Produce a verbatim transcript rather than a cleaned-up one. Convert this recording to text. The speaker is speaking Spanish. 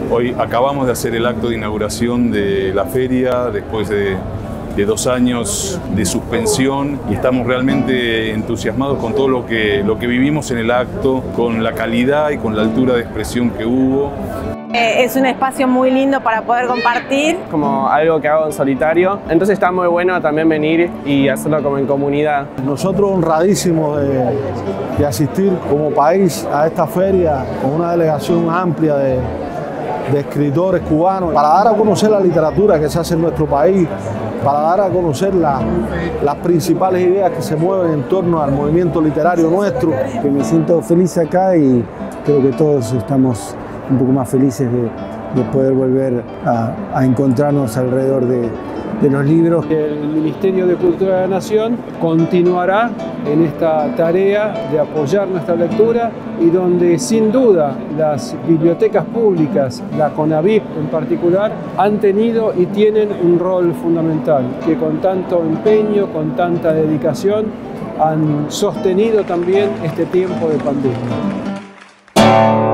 Hoy acabamos de hacer el acto de inauguración de la feria después de, de dos años de suspensión y estamos realmente entusiasmados con todo lo que, lo que vivimos en el acto, con la calidad y con la altura de expresión que hubo. Es un espacio muy lindo para poder compartir. Como algo que hago en solitario, entonces está muy bueno también venir y hacerlo como en comunidad. Nosotros honradísimos de, de asistir como país a esta feria con una delegación amplia de, de escritores cubanos para dar a conocer la literatura que se hace en nuestro país, para dar a conocer la, las principales ideas que se mueven en torno al movimiento literario nuestro. Que me siento feliz acá y creo que todos estamos un poco más felices de, de poder volver a, a encontrarnos alrededor de, de los libros. El Ministerio de Cultura de la Nación continuará en esta tarea de apoyar nuestra lectura y donde sin duda las bibliotecas públicas, la CONAVIP en particular, han tenido y tienen un rol fundamental, que con tanto empeño, con tanta dedicación, han sostenido también este tiempo de pandemia.